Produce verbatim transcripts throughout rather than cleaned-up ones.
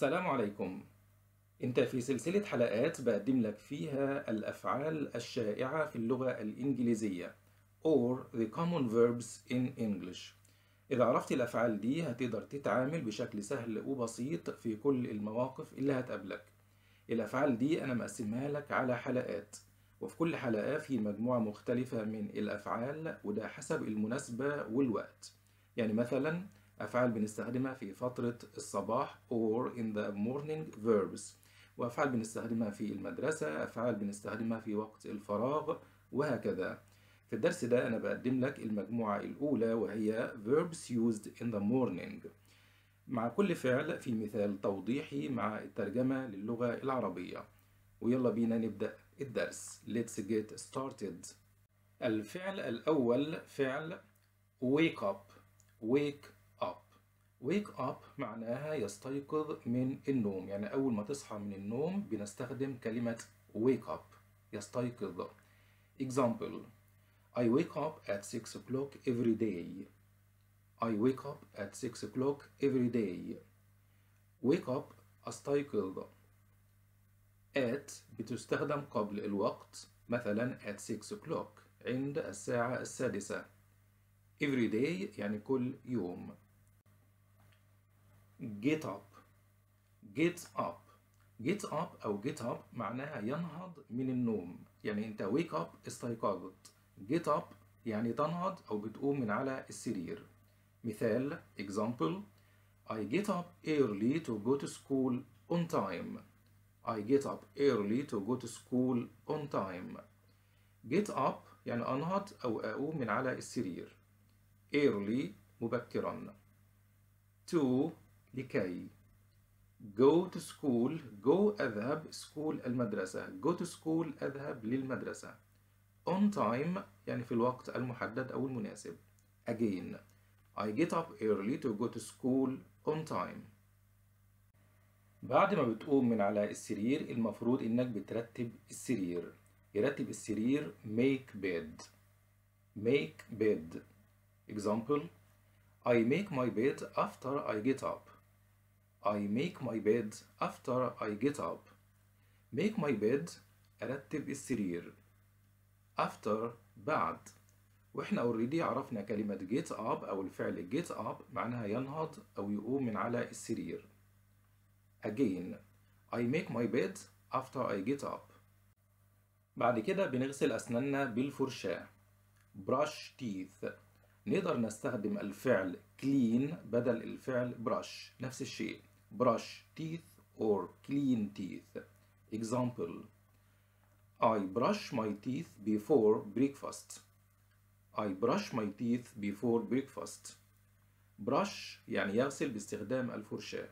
السلام عليكم. انت في سلسلة حلقات بقدم لك فيها الأفعال الشائعة في اللغة الإنجليزية or the common verbs in English. إذا عرفت الأفعال دي هتقدر تتعامل بشكل سهل وبسيط في كل المواقف اللي هتقابلك. الأفعال دي أنا مقسمها لك على حلقات، وفي كل حلقة في مجموعة مختلفة من الأفعال، وده حسب المناسبة والوقت. يعني مثلا أفعال بنستخدمها في فترة الصباح or in the morning verbs، وأفعال بنستخدمها في المدرسة، أفعال بنستخدمها في وقت الفراغ، وهكذا. في الدرس ده أنا بقدم لك المجموعة الأولى وهي verbs used in the morning، مع كل فعل في مثال توضيحي مع الترجمة للغة العربية. ويلا بينا نبدأ الدرس. Let's get started. الفعل الأول فعل wake up. wake up. wake up معناها يستيقظ من النوم، يعني أول ما تصحى من النوم بنستخدم كلمة wake up، يستيقظ. Example: I wake up at six o'clock every day. I wake up at six o'clock every day. wake up أستيقظ. at بتستخدم قبل الوقت، مثلا at six o'clock عند الساعة السادسة. every day يعني كل يوم. get up. get up. get up أو get up معناها ينهض من النوم، يعني أنت wake up استيقظت. get up يعني تنهض أو بتقوم من على السرير. مثال example: I get up early to go to school on time. I get up early to go to school on time. get up يعني أنهض أو أقوم من على السرير. early مبكرا. to لكي. go to school go أذهب، school المدرسة، go to school أذهب للمدرسة. on time يعني في الوقت المحدد أو المناسب. again I get up early to go to school on time. بعد ما بتقوم من على السرير المفروض إنك بترتب السرير. يرتب السرير make bed. make bed. Example: I make my bed after I get up. I make my bed after I get up. make my bed أرتب السرير. after بعد. واحنا already عرفنا كلمة get up أو الفعل get up معناها ينهض أو يقوم من على السرير. again I make my bed after I get up. بعد كده بنغسل أسناننا بالفرشاة. brush teeth. نقدر نستخدم الفعل clean بدل الفعل brush، نفس الشيء brush teeth or clean teeth. example: I brush my teeth before breakfast. I brush my teeth before breakfast. brush يعني يغسل باستخدام الفرشاة.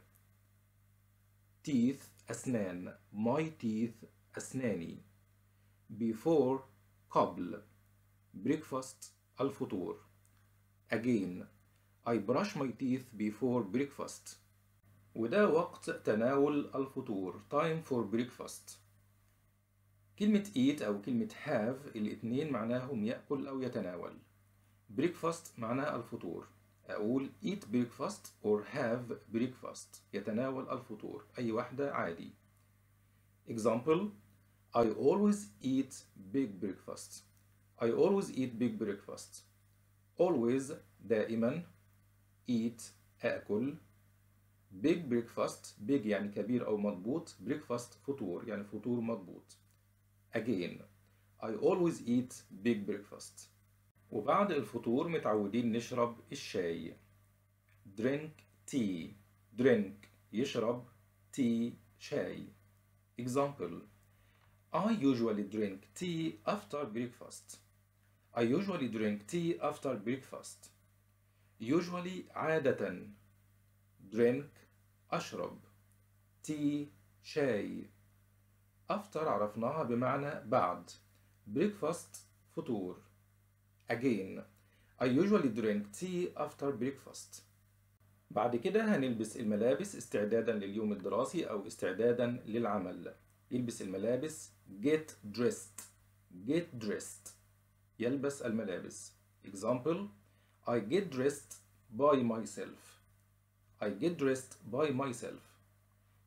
teeth أسنان، my teeth أسناني. before قبل، breakfast الفطور. again I brush my teeth before breakfast. وده وقت تناول الفطور time for breakfast. كلمة eat أو كلمة have الاتنين معناهم يأكل أو يتناول. breakfast معناها الفطور، أقول eat breakfast or have breakfast يتناول الفطور، أي واحدة عادي. example: I always eat big breakfast. I always eat big breakfast. always دائما، eat أكل، big breakfast big يعني كبير أو مضبوط، breakfast فطور يعني فطور مضبوط. again I always eat big breakfast. وبعد الفطور متعودين نشرب الشاي. drink tea. drink يشرب، tea شاي. example: I usually drink tea after breakfast. I usually drink tea after breakfast. usually عادة، drink أشرب، tea شاي. after عرفناها بمعنى بعد، breakfast فطور. again I usually drink tea after breakfast. بعد كده هنلبس الملابس استعدادا لليوم الدراسي أو استعدادا للعمل. يلبس الملابس get dressed. get dressed يلبس الملابس. example: I get dressed by myself. I get dressed by myself.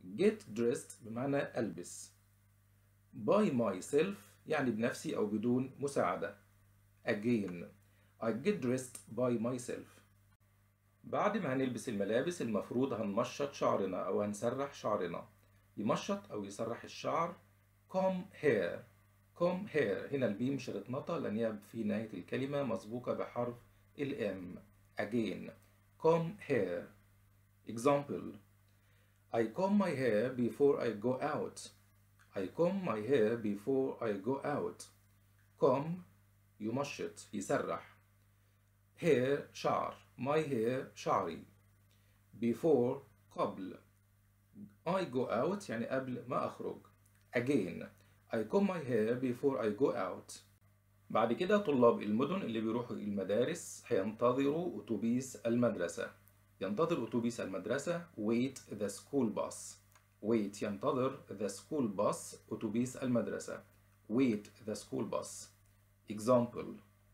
get dressed بمعنى ألبس. by myself يعني بنفسي أو بدون مساعدة. again I get dressed by myself. بعد ما هنلبس الملابس المفروض هنمشط شعرنا أو هنسرح شعرنا. يمشط أو يسرح الشعر comb hair. comb hair هنا البي مش هتتنطق لأن هي في نهاية الكلمة مسبوقة بحرف الام. again comb hair. example I comb my hair before I go out. I comb my hair before I go out. comb يمشط يسرح. hair شعر. my hair شعري. before قبل. I go out يعني قبل ما أخرج. again I comb my hair before I go out. بعد كده طلاب المدن اللي بيروحوا المدارس هينتظروا أتوبيس المدرسة. ينتظر أتوبيس المدرسة wait the school bus. wait ينتظر the school bus أتوبيس المدرسة. wait the school bus. example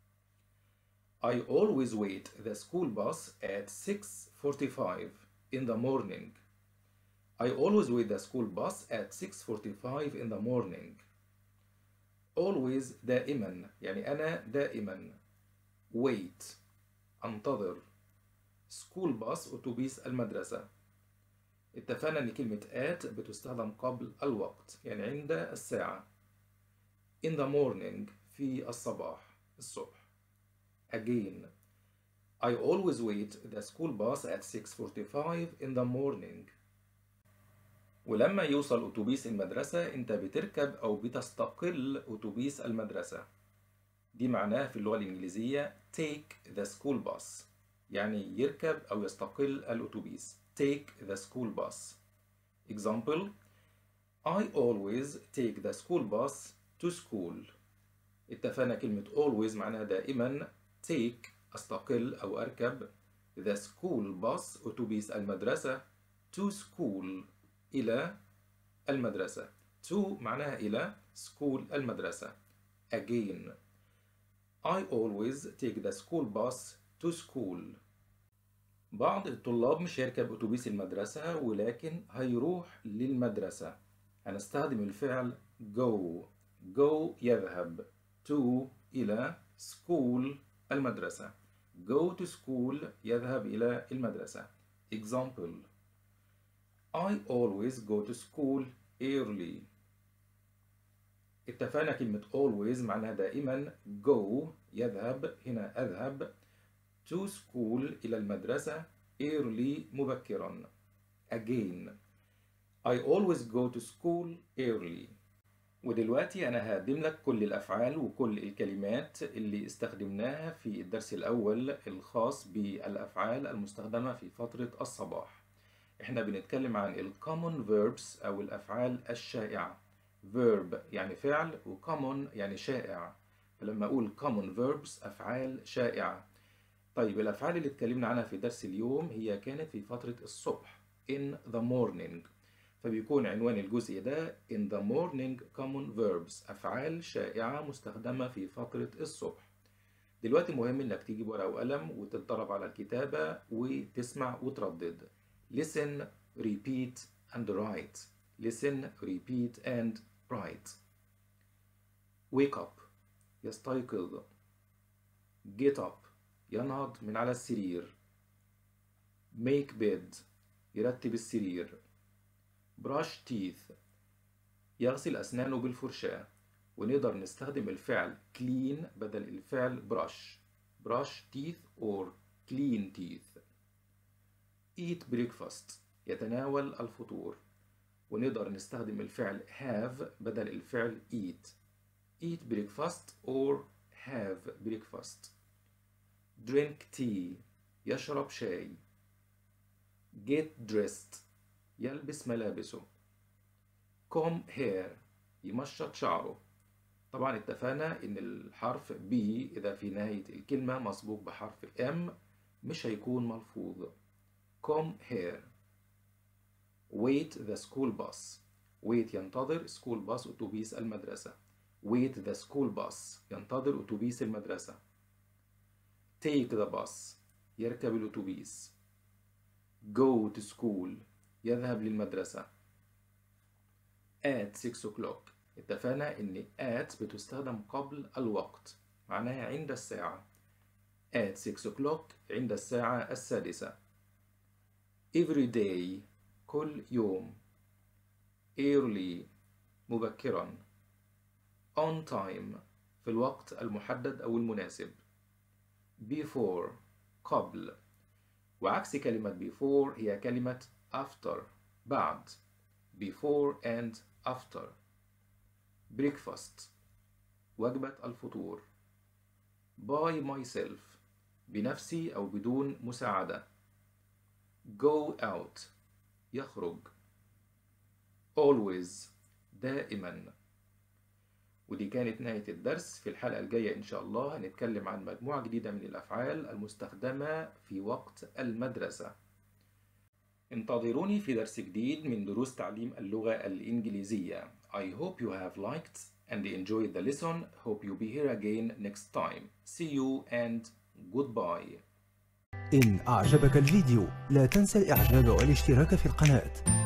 I always wait the school bus at six forty-five in the morning. I always wait the school bus at six forty-five in the morning. always دائما يعني أنا دائما. wait أنتظر. school bus أتوبيس المدرسة. اتفقنا إن كلمة at بتستخدم قبل الوقت يعني عند الساعة. in the morning في الصباح الصبح. again I always wait the school bus at six forty-five in the morning. ولما يوصل أتوبيس المدرسة أنت بتركب أو بتستقل أتوبيس المدرسة. دي معناها في اللغة الإنجليزية take the school bus يعني يركب أو يستقل الأتوبيس. take the school bus. example I always take the school bus to school. اتفقنا كلمة always معناها دائما. take أستقل أو أركب the school bus أتوبيس المدرسة to school إلى المدرسة. to معناها إلى school المدرسة. again I always take the school bus to school. بعض الطلاب مش هيركب أتوبيس المدرسة ولكن هيروح للمدرسة. هنستخدم الفعل go. go يذهب. to إلى school المدرسة. go to school يذهب إلى المدرسة. example I always go to school early. اتفقنا كلمة always معناها دائما. go يذهب هنا أذهب. to school إلى المدرسة early مبكرا. again I always go to school early. ودلوقتي أنا هقدم لك كل الأفعال وكل الكلمات اللي استخدمناها في الدرس الأول الخاص بالأفعال المستخدمة في فترة الصباح. احنا بنتكلم عن ال common verbs أو الأفعال الشائعة. verb يعني فعل و common يعني شائع. فلما أقول common verbs أفعال شائعة. طيب الأفعال اللي اتكلمنا عنها في درس اليوم هي كانت في فترة الصبح in the morning. فبيكون عنوان الجزء ده in the morning common verbs أفعال شائعة مستخدمة في فترة الصبح. دلوقتي مهم إنك تجيب ورقة وقلم وتتدرب على الكتابة وتسمع وتردد. listen, repeat and write. listen, repeat and write. wake up يستيقظ. get up ينهض من على السرير. make bed يرتب السرير. brush teeth يغسل أسنانه بالفرشاة. ونقدر نستخدم الفعل clean بدل الفعل brush. brush teeth or clean teeth. eat breakfast يتناول الفطور. ونقدر نستخدم الفعل have بدل الفعل eat. eat breakfast or have breakfast. drink tea يشرب شاي. get dressed يلبس ملابسه. comb hair يمشط شعره. طبعا اتفقنا ان الحرف B اذا في نهاية الكلمة مسبوق بحرف M مش هيكون ملفوظ. comb hair. wait the school bus. wait ينتظر school bus أتوبيس المدرسة. wait the school bus ينتظر أتوبيس المدرسة. take the bus يركب الأتوبيس. go to school يذهب للمدرسة. at six o'clock. اتفقنا إن at بتستخدم قبل الوقت، معناها عند الساعة. at six o'clock عند الساعة السادسة. every day كل يوم. early مبكرا. on time في الوقت المحدد أو المناسب. before قبل، وعكس كلمة before هي كلمة after بعد. before and after. breakfast وجبة الفطور. by myself بنفسي أو بدون مساعدة. go out يخرج. always دائما. ودي كانت نهاية الدرس. في الحلقة الجاية إن شاء الله هنتكلم عن مجموعة جديدة من الأفعال المستخدمة في وقت المدرسة. انتظروني في درس جديد من دروس تعليم اللغة الإنجليزية. I hope you have liked and enjoyed the lesson. Hope you be here again next time. See you and goodbye. إن أعجبك الفيديو لا تنسى الإعجاب والاشتراك في القناة.